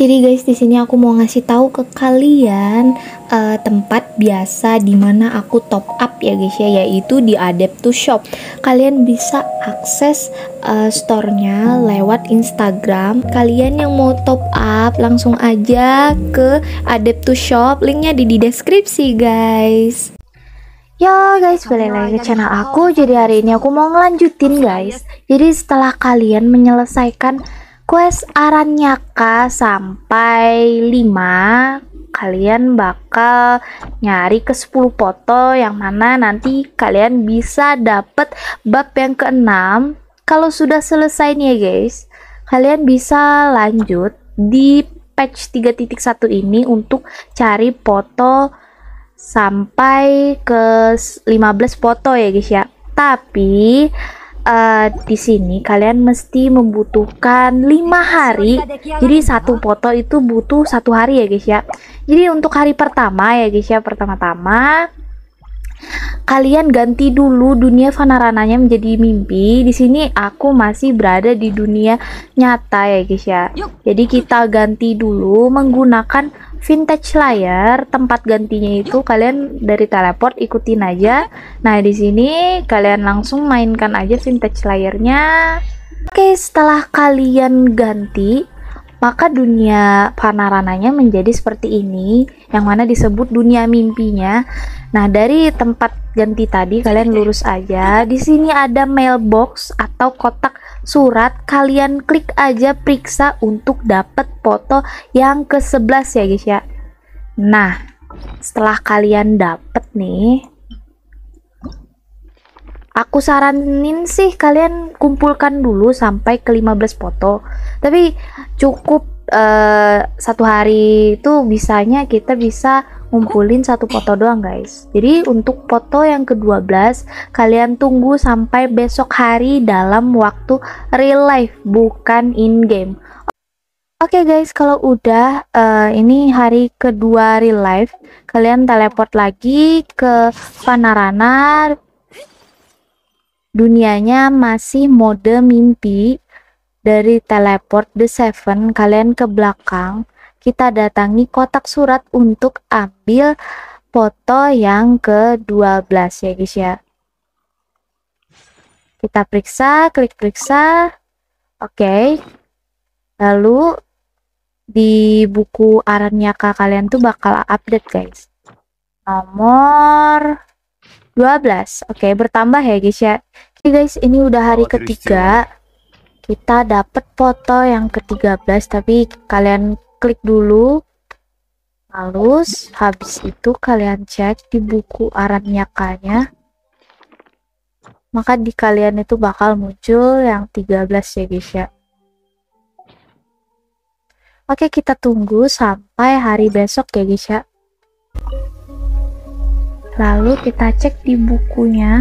Jadi guys, di sini aku mau ngasih tahu ke kalian tempat biasa di mana aku top up ya guys ya, yaitu di Adept2Shop. Kalian bisa akses store-nya lewat Instagram. Kalian yang mau top up langsung aja ke Adept2Shop. Linknya di deskripsi guys. Ya guys, balik lagi ke channel aku. Jadi hari ini aku mau ngelanjutin guys. Jadi setelah kalian menyelesaikan quest Aranyaka sampai 5, kalian bakal nyari ke 10 foto yang mana nanti kalian bisa dapet bab yang ke-6. Kalau sudah selesai nih ya guys, kalian bisa lanjut di patch 3.1 ini untuk cari foto sampai ke 15 foto ya guys ya. Tapi di sini kalian mesti membutuhkan 5 hari. Jadi satu foto itu butuh 1 hari ya guys ya. Jadi untuk hari pertama ya guys ya, pertama-tama kalian ganti dulu dunia Vanarananya menjadi mimpi. Di sini aku masih berada di dunia nyata ya guys ya. Jadi kita ganti dulu menggunakan vintage layer. Tempat gantinya itu kalian dari teleport ikutin aja. Nah, di sini kalian langsung mainkan aja vintage layernya. Oke, setelah kalian ganti, maka dunia Vanarananya menjadi seperti ini, yang mana disebut dunia mimpinya. Nah, dari tempat ganti tadi kalian lurus aja. Di sini ada mailbox atau kotak surat. Kalian klik aja periksa untuk dapat foto yang ke-11 ya guys ya. Nah, setelah kalian dapet nih, aku saranin sih kalian kumpulkan dulu sampai ke 15 foto. Tapi cukup 1 hari itu bisanya kita bisa ngumpulin 1 foto doang guys. Jadi untuk foto yang ke-12 kalian tunggu sampai besok hari dalam waktu real life, bukan in game. Oke guys, kalau udah ini hari kedua real life, kalian teleport lagi ke Vanarana. Dunianya masih mode mimpi. Dari teleport The Seven kalian ke belakang, kita datangi kotak surat untuk ambil foto yang ke-12 ya guys ya. Kita periksa, klik periksa. Oke. Lalu di buku Aranyaka kalian tuh bakal update guys. Nomor 12. Oke, bertambah ya guys ya. Oke guys, ini udah hari ketiga. Kita dapat foto yang ke-13, tapi kalian klik dulu. Lalu habis itu kalian cek di buku Aranyakanya. Maka di kalian itu bakal muncul yang 13 ya guys ya. Oke, kita tunggu sampai hari besok ya guys ya. Lalu kita cek di bukunya.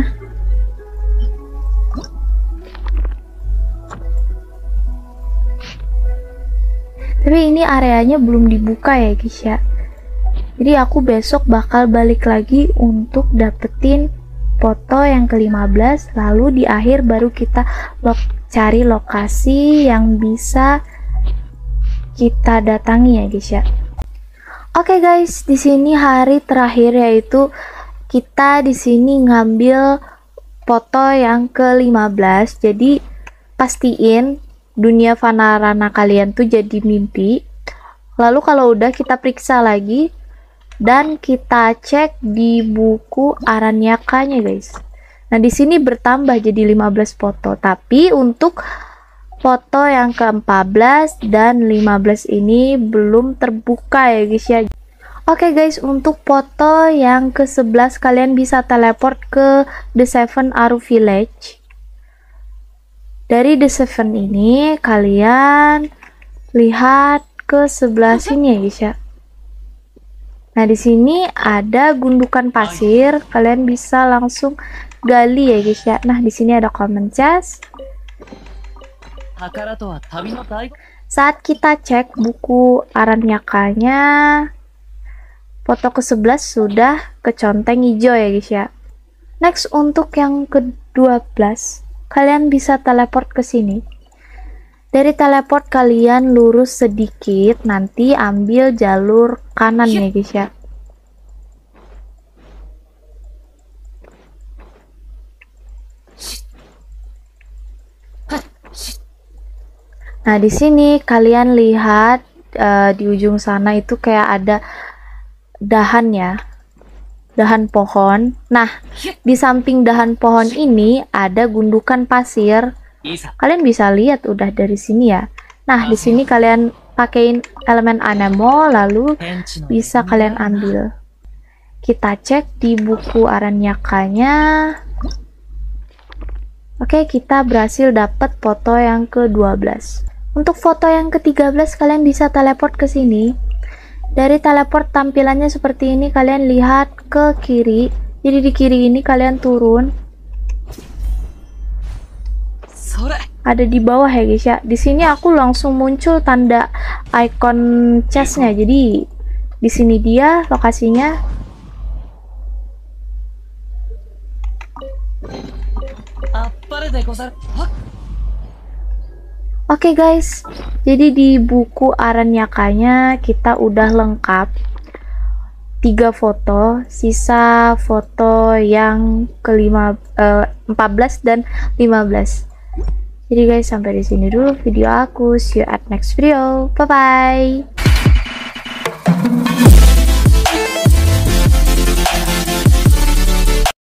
Tapi ini areanya belum dibuka ya guys ya. Jadi aku besok bakal balik lagi untuk dapetin foto yang ke-15. Lalu di akhir baru kita cari lokasi yang bisa kita datangi ya guys ya. Oke guys, di sini hari terakhir yaitu kita di sini ngambil foto yang ke-15. Jadi pastiin dunia Vanarana kalian tuh jadi mimpi. Lalu kalau udah kita periksa lagi dan kita cek di buku Aranyakanya guys. Nah, di sini bertambah jadi 15 foto. Tapi untuk foto yang ke-14 dan 15 ini belum terbuka ya guys ya. Oke guys, untuk foto yang ke-11 kalian bisa teleport ke The Seven Aru Village. Dari The Seven ini kalian lihat ke sebelah sini ya guys ya. Nah, di sini ada gundukan pasir, kalian bisa langsung gali ya guys ya. Nah, di sini ada common chest. Saat kita cek buku Aranyakanya, foto ke-11 sudah keconteng hijau ya guys ya. Next, untuk yang ke-12 kalian bisa teleport ke sini. Dari teleport kalian lurus sedikit, nanti ambil jalur kanan ya guys ya. Nah, di sini kalian lihat di ujung sana itu kayak ada dahan ya. Dahan pohon. Nah, di samping dahan pohon ini ada gundukan pasir. Kalian bisa lihat udah dari sini ya. Nah, di sini kalian pakein elemen anemo lalu bisa kalian ambil. Kita cek di buku Aranyakanya. Oke, kita berhasil dapat foto yang ke-12. Untuk foto yang ke-13 kalian bisa teleport ke sini. Dari teleport tampilannya seperti ini, kalian lihat ke kiri. Jadi di kiri ini kalian turun. Ada di bawah ya guys ya. Di sini aku langsung muncul tanda icon chestnya. Jadi di sini dia lokasinya. Oke guys, jadi di buku Aranyakanya kita udah lengkap 3 foto, sisa foto yang ke-14 dan 15. Jadi guys, sampai di sini dulu video aku. See you at next video. Bye bye.